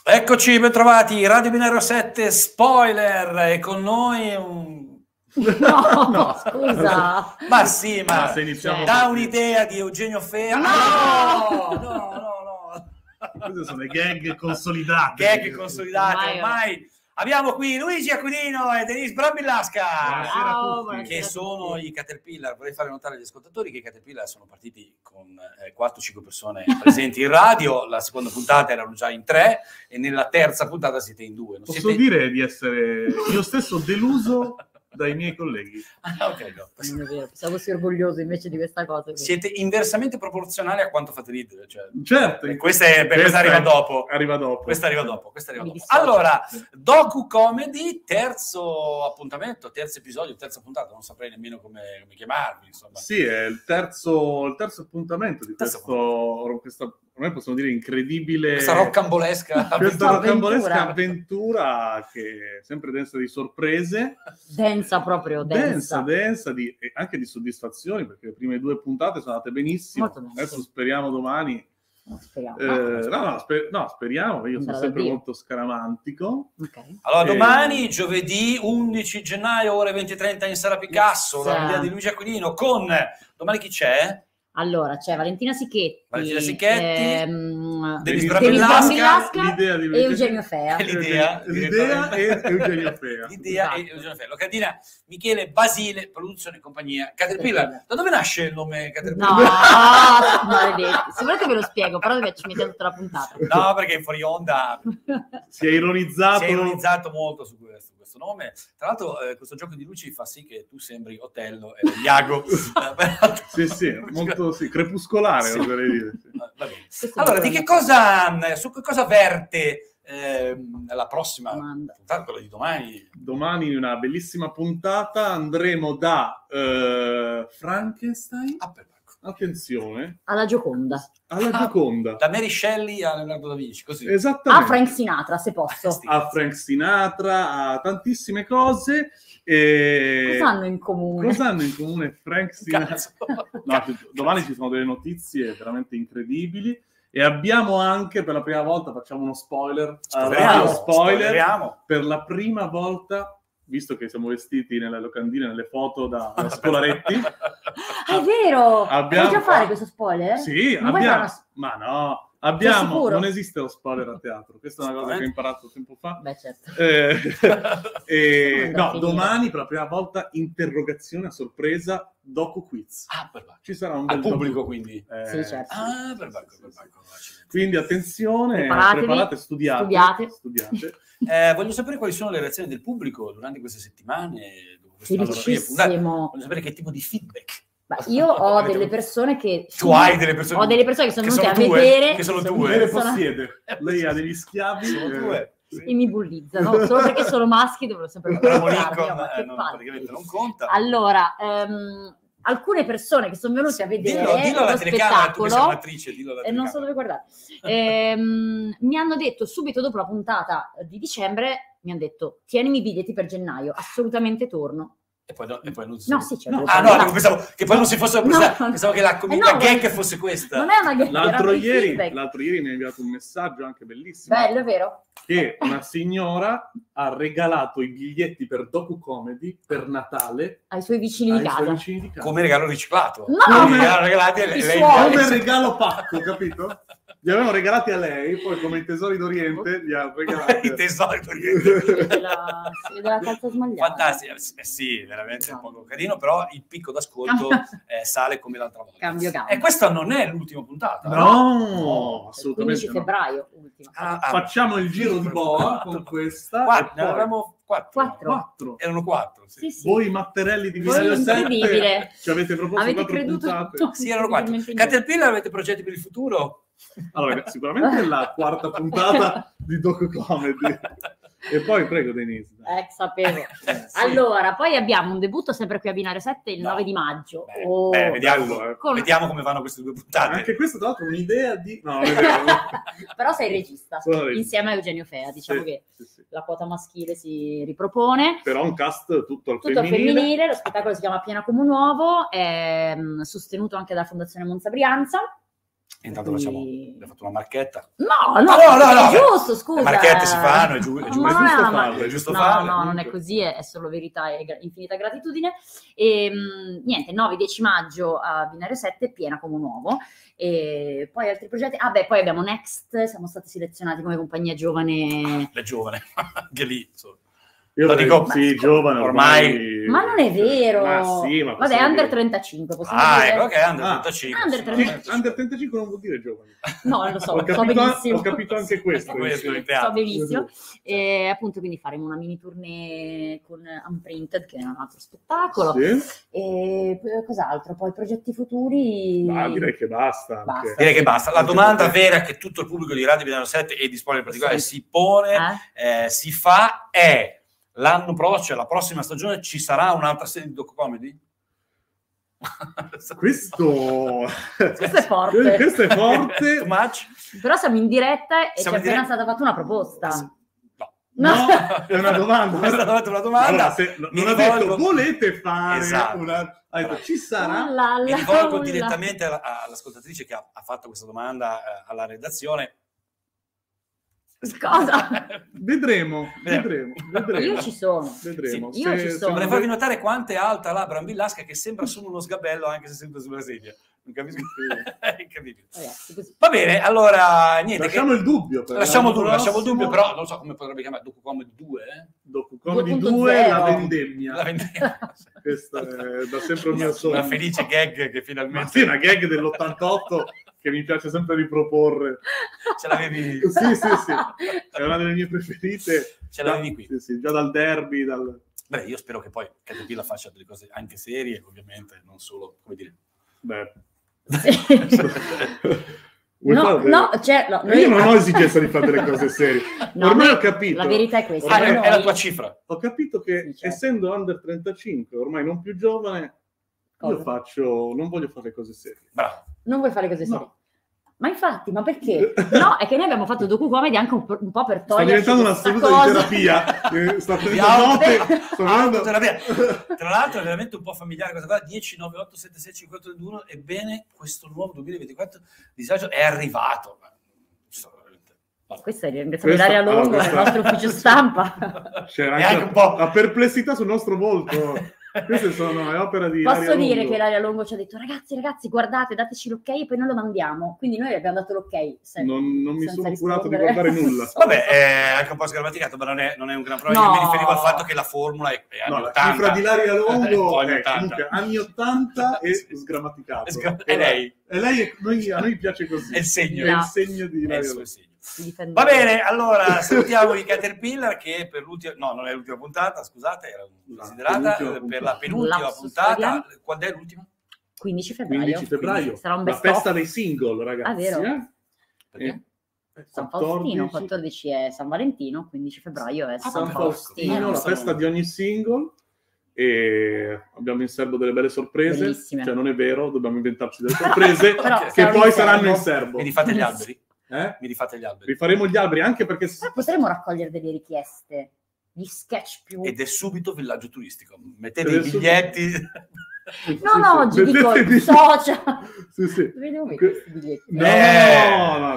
Eccoci, ben trovati, Radio Binario 7 Spoiler, e con noi un... No, scusa. Ma sì, ma se iniziamo da un'idea di Eugenio Fea. No. Queste sono le gag consolidate. Gag consolidate, ormai. Abbiamo qui Luigi Aquilino e Denise Brambillasca, che sono i Caterpillar. Vorrei fare notare agli ascoltatori che i Caterpillar sono partiti con 4-5 persone presenti in radio. La seconda puntata erano già in 3 e nella terza puntata siete in 2. Posso dire di essere io stesso deluso dai miei colleghi. Okay, no. Non è vero, pensavo fossi orgoglioso invece di questa cosa. Siete inversamente proporzionali a quanto fate ridere. Cioè, certo. Questa arriva dopo. Questa arriva dopo. Allora, docu comedy, terzo appuntamento, terzo episodio, terza puntata, non saprei nemmeno come chiamarvi, insomma. Sì, è il terzo appuntamento di questa, ormai possiamo dire incredibile, questa roccambolesca avventura che è sempre densa di sorprese, densa anche di soddisfazioni, perché le prime 2 puntate sono andate benissimo. Adesso speriamo domani. Speriamo, io sono sempre molto scaramantico. Allora, domani, giovedì 11 gennaio, ore 20:30 in Sala Picasso, la idea di Luigi Aquilino con... Domani chi c'è? Allora, c'è Valentina Sicchetti, Denise Brambillasca e Eugenio Fea. L'idea e Eugenio Fea. Locandina Michele Basile, produzione e compagnia. Caterpillar. Da dove nasce il nome Caterpillar? No, maledetti. Se volete ve lo spiego, però ci mettiamo tutta la puntata. No, perché in fuori onda si è ironizzato molto su questo nome. Tra l'altro questo gioco di luci fa sì che tu sembri Otello e Iago. sì, molto crepuscolare, oserei dire. Allora, su che cosa verte la prossima puntata, quella di domani? Domani, una bellissima puntata, andremo da Frankenstein. Attenzione. Alla Gioconda. Da Mary Shelley a Leonardo da Vinci, così. Esattamente. A Frank Sinatra, se posso. A Frank Sinatra, a tantissime cose. Cosa hanno in comune Frank Sinatra? No, domani ci sono delle notizie veramente incredibili. E abbiamo anche, per la prima volta, facciamo uno spoiler. Spoileriamo. Per la prima volta, visto che siamo vestiti nelle locandine, nelle foto da scolaretti. È vero! Puoi già fare questo spoiler? Sì, ma no, non esiste lo spoiler a teatro. Questa è una cosa che ho imparato tempo fa. Beh, certo. Domani, per la prima volta, interrogazione a sorpresa, docu quiz. Ci sarà un bel pubblico, quindi. Sì, certo. Quindi attenzione, preparate, studiate. Voglio sapere quali sono le reazioni del pubblico durante queste settimane. Felicissimo. Voglio sapere che tipo di feedback. Io ho delle persone che... Tu hai delle persone... Ho delle persone che sono venute a vedere... Che sono tue. Lei le possiede. Lei ha degli schiavi. Sono tue. E mi bullizzano. Solo perché sono maschi devo sempre praticamente non conta. Allora... alcune persone che sono venute a vedere dillo alla telecamera, tu che sei un'attrice, e non so dove guardare, mi hanno detto subito dopo la puntata di dicembre, mi hanno detto tienimi i biglietti per gennaio, assolutamente torno. E poi non si... No, sì, c'è. Pensavo che poi non si fosse pensavo che la gag fosse questa. Non è una gag. L'altro ieri mi ha inviato un messaggio anche bellissimo. Bello, è vero? Che una signora ha regalato i biglietti per docu comedy per Natale ai suoi vicini di casa. Come regalo riciclato. No, come regalo pacco, capito? Li avevano regalati a lei, poi come i tesori d'Oriente li ha regalati. I tesori d'Oriente. della calza smagliata. Fantastico, sì, veramente un po' carino, però il picco d'ascolto sale come l'altra volta. Cambio. E questa non è l'ultima puntata. No, assolutamente 15 febbraio, ultima. Facciamo il giro di boa con questa. Ne avevamo 4. Erano 4. Sì. Voi matterelli di Binario 7 ci avete proposto avete 4 puntate. Sì, erano 4. Caterpillar, avete progetti per il futuro? Allora, sicuramente è la 4ª puntata di docu comedy. E poi prego Denise. Sapevo. Sì. Allora, poi abbiamo un debutto sempre qui a Binario 7 il 9 di maggio. Vediamo come vanno queste 2 puntate. Anche questa tra l'altro è un'idea di... No, però sei regista. Insieme a Eugenio Fea, diciamo che la quota maschile si ripropone. Però un cast tutto al femminile. Lo spettacolo si chiama Piena Como Nuovo, è sostenuto anche dalla Fondazione Monza Brianza. Intanto abbiamo fatto una marchetta. No, è giusto, scusa. Le marchette si fanno, è giusto farlo. No, non è così, è solo verità e infinita gratitudine. E niente, 9-10 maggio a Binario 7, piena come un uovo. E poi altri progetti. Poi abbiamo Next, siamo stati selezionati come compagnia giovane. Le giovane, anche lì. Insomma. Io lo dico, sì, giovane ormai. Ma non è vero. Ma vabbè, under 35. Ecco che è under 35. Under 35 non vuol dire giovane. No, lo so, so benissimo. Ho capito anche questo. So benissimo. E appunto, quindi faremo una mini tournée con Unprinted, che è un altro spettacolo. Sì. E cos'altro? Poi progetti futuri. Direi che basta. Direi che basta. La domanda vera che tutto il pubblico di Radio Binario 7 e di Spoiler in particolare si pone, si fa è: l'anno prossimo, la prossima stagione, ci sarà un'altra serie di docu-comedy? Questo è forte. Questo è forte. Too much? Però siamo in diretta e ci è appena stata fatta una proposta. No, è una domanda. È stata fatta una domanda. Allora, non ha detto volete fare una... Ha detto ci sarà. Mi rivolgo direttamente all'ascoltatrice che ha fatto questa domanda alla redazione. Cosa? Vedremo. Io ci sono. Vedremo. Sì, io ci sono. Vorrei farvi notare quanto è alta la Brambillasca, che sembra solo uno sgabello anche se sente sulla sedia. Non capisco. È incredibile. Va bene, allora niente. Lasciamo il dubbio. Lasciamo il dubbio, però non so come potrebbe chiamare. Docu-comedy 2? Docu-comedy 2, la vendemmia. Questo è da sempre il mio sogno. Una felice gag che finalmente... Ma sì, una gag dell'88 che mi piace sempre riproporre. Ce l'avevi? Sì. È una delle mie preferite. Ce l'avevi qui? Sì, già dal derby. Beh, io spero che poi Caterpillar faccia delle cose anche serie, ovviamente, non solo, come dire... Beh... Io non ho esigenza di fare delle cose serie. Ormai ho capito. La verità è questa. È la tua cifra. Ho capito che essendo under 35, ormai non più giovane, io non voglio fare cose serie. Bravo. Non vuoi fare cose serie? No. Ma infatti, ma perché? No, è che noi abbiamo fatto docu-comedy anche un po' per togliere. Sta diventando una seduta di terapia. Sta prendendo terapia. Tra l'altro è veramente un po' familiare questa cosa. 10, 9, 8, 7, 6, 5, 4, 2, 1. Ebbene, questo nuovo 2024 disagio è arrivato. Questo è il ringraziamento di Ilaria Longo, il nostro ufficio stampa. C'era anche un po' la perplessità sul nostro volto. Queste sono le opere di Posso dire che Ilaria Longo ci ha detto ragazzi guardate, dateci l'ok e poi noi lo mandiamo, quindi noi abbiamo dato l'ok non mi sono curato di guardare nulla. Vabbè, è anche un po' sgrammaticato, ma non è un gran problema. Io mi riferivo al fatto che la formula è anni 80. La cifra di Ilaria Longo è comunque anni 80 e sgrammaticato. E lei? E lei a noi piace così. È il segno. È il segno di Ilaria Longo. Va bene, allora salutiamo i Caterpillar che per l'ultima, no, non è l'ultima puntata, scusate, era desiderata per la penultima puntata. Quando è l'ultima? 15 febbraio. 15 febbraio. Sarà un la festa dei single, ragazzi. Ah, vero? Perché? San Faustino, 14 è San Valentino, 15 febbraio è San Faustino. La festa di ogni single. E abbiamo in serbo delle belle sorprese. Bellissime. Cioè non è vero, dobbiamo inventarci delle sorprese che poi saranno in serbo. Mi rifate gli alberi? Mi rifate gli alberi? Rifaremo gli alberi anche perché... potremmo raccogliere delle richieste, gli sketch più... Ed è subito villaggio turistico. Mettete i biglietti... No, oggi dico social. Sì. Vedevo questi biglietti. No,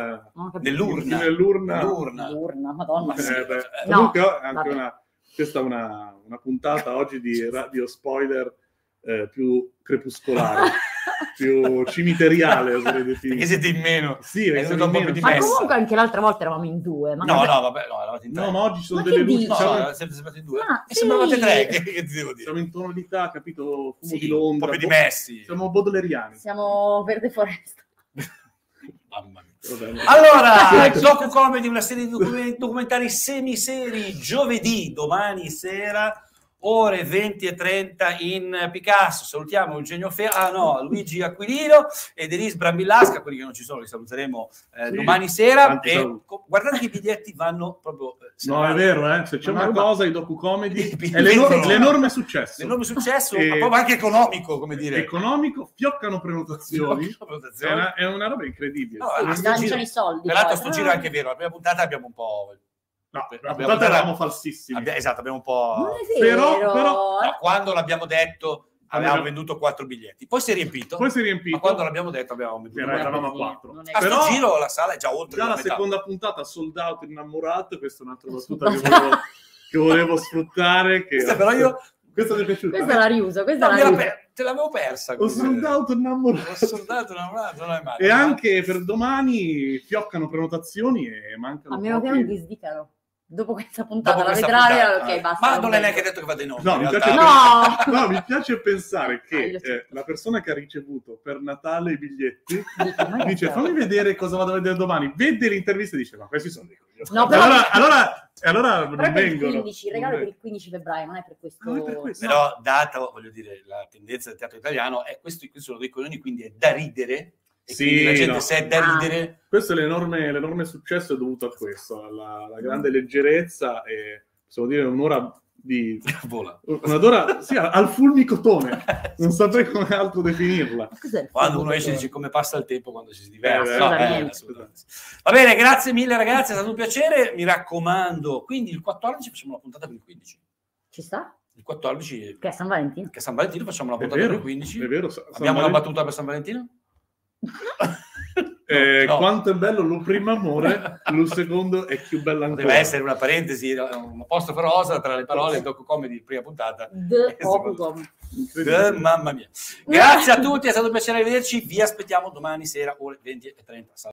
nell'urna, madonna. Comunque anche questa è una puntata oggi di Radio Spoiler più crepuscolare. Più cimiteriale, oserei definire. Perché siete in meno. Sì, è stato un po' più dimessa. Ma comunque anche l'altra volta eravamo in 2. No, eravate in 3. No, ma oggi ci sono delle luci. No, siete sembrati in 2. E sembravate 3, che ti devo dire? Siamo in tonalità, capito? Fumo di Londra. Un po' più dimessi. Siamo baudelairiani. Siamo Verde Foresta. Mamma mia. Allora, docu-comedy, una serie di documentari semiseri, giovedì, domani sera, ore 20:30 in Picasso. Salutiamo Eugenio Luigi Aquilino e Denise Brambillasca, quelli che non ci sono li saluteremo domani sera. E guardate che i biglietti vanno proprio... No, è vero, se c'è una cosa, i docu-comedy è l'enorme successo. L'enorme successo, ma proprio anche economico, come dire. Economico, fioccano prenotazioni. È una roba incredibile. Lanciano i soldi. Peraltro sto giro è anche vero, la prima puntata abbiamo un po'... No, la puntata eravamo falsissimi. Esatto, abbiamo un po'... Non è vero. Però quando l'abbiamo detto avevamo venduto 4 biglietti. Poi si è riempito. Ma quando l'abbiamo detto abbiamo venduto. Eravamo a 4. A sto giro la sala è già oltre. Già la metà. seconda puntata sold out innamorato, questa è un'altra battuta che volevo sfruttare. Però io... Questa ti è piaciuta? Questa la riuso, te l'avevo persa. Ho soldato innamorato. Non è male. E anche per domani fioccano prenotazioni e mancano. A meno che non disdicano. Dopo questa puntata Dopo la questa vedrai, puntata. ok, basta. Ma non è neanche detto che vada in onda. No, mi piace pensare che la persona che ha ricevuto per Natale i biglietti dice fammi vedere cosa vado a vedere domani, vede l'intervista e dice ma questi sono dei coglioni. No, però allora non per il vengono. 15, il regalo è per il 15 febbraio, non è per questo. Però data, voglio dire, la tendenza del teatro italiano è questi sono dei coglioni, quindi è da ridere. E sì, la gente se è da ridere. Questo è l'enorme successo è dovuto a questo, alla grande leggerezza e possiamo dire un'ora di sì, al fulmicotone, non saprei come altro definirla. Quando uno esce dice come passa il tempo quando ci si diverte. Va bene, grazie mille ragazzi, è stato un piacere, mi raccomando. Quindi il 14 facciamo la puntata per il 15. Ci sta? Il 14 che è San Valentino. Che è San Valentino, facciamo la puntata per il 15. È vero. Abbiamo una battuta per San Valentino? No. Quanto è bello lo primo amore, lo secondo è più bello ancora. Deve essere una parentesi, un apostrofo rosa tra le parole docu comedy prima puntata. Mamma mia. Grazie a tutti, è stato un piacere vederci. Vi aspettiamo domani sera ore 20:30.